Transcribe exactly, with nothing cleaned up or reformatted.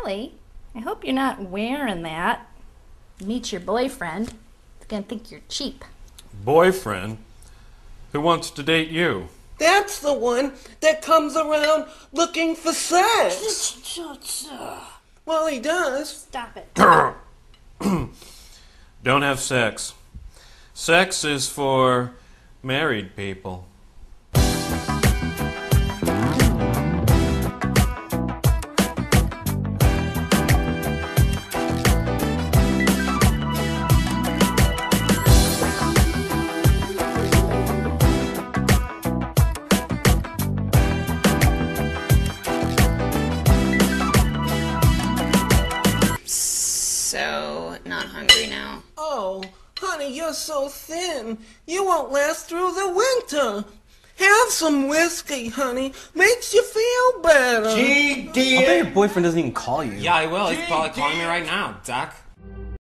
Really? I hope you're not wearing that. Meet your boyfriend. He's gonna think you're cheap. Boyfriend? Who wants to date you? That's the one that comes around looking for sex. Well, he does. Stop it. Don't have sex. Sex is for married people. So, not hungry now. Oh, honey, you're so thin. You won't last through the winter. Have some whiskey, honey. Makes you feel better. G D. I bet your boyfriend doesn't even call you. Yeah, I will. He's probably calling me right now, Doc.